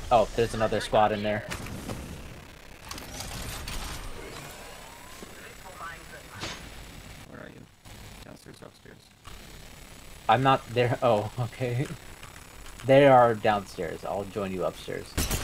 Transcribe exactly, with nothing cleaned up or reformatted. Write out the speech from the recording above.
Oh, there's another squad in there. Where are you? Downstairs or upstairs? I'm not there. Oh, okay. They are downstairs. I'll join you upstairs.